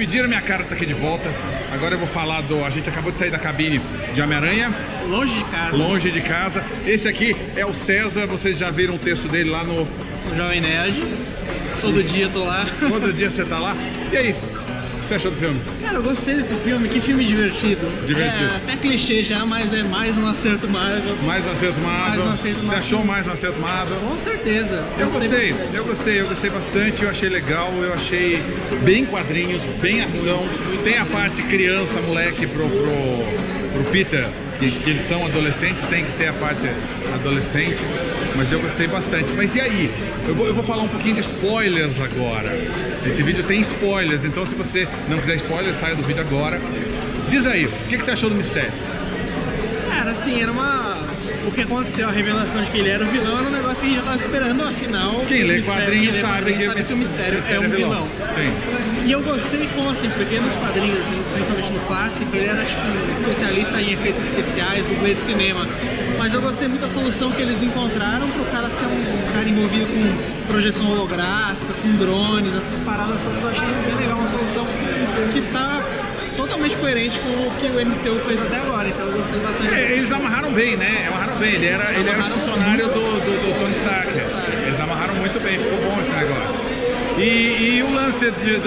pediram minha cara, tá aqui de volta. Agora eu vou falar do... A gente acabou de sair da cabine de Homem-Aranha. Longe de casa. Longe de casa. Esse aqui é o César, vocês já viram o texto dele lá no... O Jovem Nerd. Todo dia eu tô lá. Todo dia você tá lá. E aí? O que achou do filme? Cara, eu gostei desse filme, que filme divertido. Divertido. É até clichê já, mas é mais um acerto Marvel. Mais um acerto Marvel. Você achou mais um acerto Marvel? Com certeza. Eu gostei bastante, eu achei legal, eu achei bem quadrinhos, bem ação. Tem a parte criança, moleque pro Peter, que eles são adolescentes, tem que ter a parte adolescente, mas eu gostei bastante. Mas e aí? Eu vou falar um pouquinho de spoilers agora. Esse vídeo tem spoilers, então se você não quiser spoilers, saia do vídeo agora. Diz aí, o que você achou do mistério? Cara, assim, era uma... O que aconteceu, a revelação de que ele era o vilão, era um negócio que a gente já tava esperando, afinal... Quem lê quadrinhos sabe que o mistério é um vilão. Sim. E eu gostei como, assim, porque nos quadrinhos, assim, principalmente no clássico, ele era tipo um especialista em efeitos especiais, dublê de cinema. Mas eu gostei muito da solução que eles encontraram pro cara ser um cara envolvido com projeção holográfica, com drones, essas paradas todas. Eu achei isso bem legal, uma solução que tá totalmente coerente com o que o MCU fez até agora, então eu gostei bastante. Eles amarraram bem, né? Amarraram bem, ele era funcionário do Tony Stark. Eles amarraram muito bem, ficou bom esse negócio. E o lance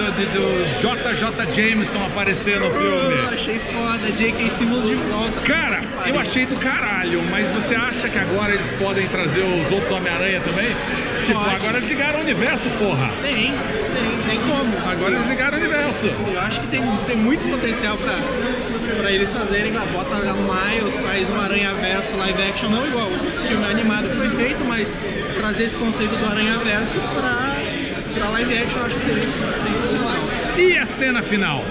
do JJ Jameson aparecer no filme? Eu achei foda, J.K. Simmons de volta. Cara, eu achei do caralho, mas você acha que agora eles podem trazer os outros Homem-Aranha também? Tipo, agora eles ligaram o universo, porra. Tem como. Agora eles ligaram o universo. Eu acho que tem muito potencial pra eles fazerem. Bota o Miles, faz um Aranha-Verso live action, não igual o filme animado que foi feito, mas trazer esse conceito do Aranha-Verso pra live action, eu acho que seria sensacional. E a cena final?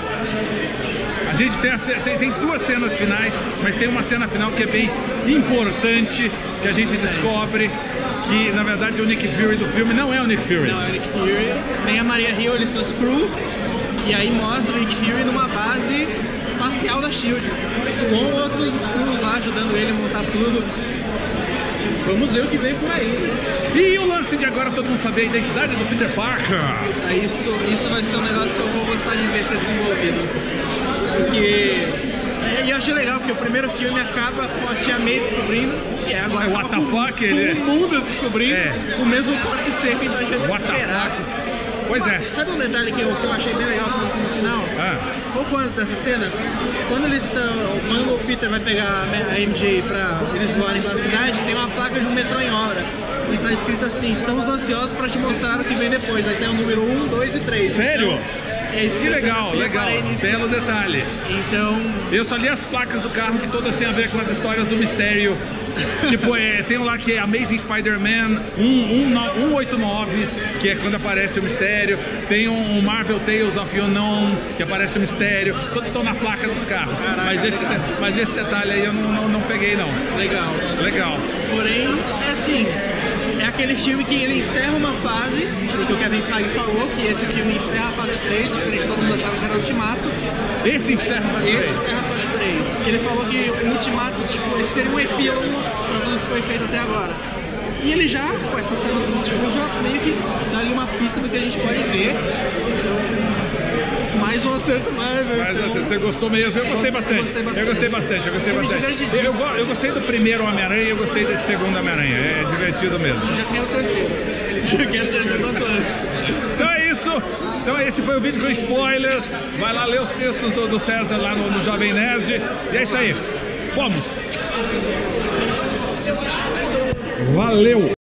A gente tem duas cenas finais, mas tem uma cena final que é bem importante, que a gente descobre que, na verdade, o Nick Fury do filme não é o Nick Fury. Não é o Nick Fury. Tem a Maria Hill, eles são os Skrulls, e aí mostra o Nick Fury numa base espacial da SHIELD, com outros Skrulls lá ajudando ele a montar tudo. Vamos ver o que vem por aí. E o lance de agora todo mundo saber a identidade do Peter Parker? Isso vai ser um negócio que eu vou gostar de ver ser desenvolvido. Porque eu achei legal, porque o primeiro filme acaba com a Tia May descobrindo, e agora what the fuck, ele... o mundo descobrindo o mesmo corte seco, então a gente vai esperar. Pois é. Sabe um detalhe que eu achei bem legal no final? Pouco antes dessa cena, quando o Peter vai pegar a MJ pra eles voarem pela cidade, tem uma placa de um metrô em obra. E tá escrito assim: estamos ansiosos pra te mostrar o que vem depois. Aí tem o número 1, 2 e 3. Sério? Então, que legal, legal. Belo detalhe. Então... Eu só li as placas do carro que todas têm a ver com as histórias do mistério. Tipo, tem um lá que é Amazing Spider-Man 189, que é quando aparece o mistério. Tem um Marvel Tales of Unknown, que aparece o mistério. Todos estão na placa dos carros. Caraca, mas esse detalhe aí eu não peguei, não. Legal. Legal. Porém, é assim... É aquele filme que ele encerra uma fase, que o Kevin Feige falou, que esse filme encerra a fase 3, diferente de todo mundo achava que era o Ultimato. Esse encerra a fase 3? Esse encerra a fase 3. Que ele falou que o Ultimato, tipo, esse seria um epílogo pra tudo que foi feito até agora. E ele já, com essa cena dos últimos, já meio que dá ali uma pista do que a gente pode ver. Mais um acerto Marvel. Mas você gostou mesmo? Eu gostei bastante. Eu gostei bastante. Eu gostei do primeiro Homem-Aranha e eu gostei desse segundo Homem-Aranha. É divertido mesmo. Já quero o terceiro. Já quero o terceiro quanto antes. Então é isso. Então esse foi o vídeo com spoilers. Vai lá ler os textos do César lá no Jovem Nerd. E é isso aí. Fomos. Valeu.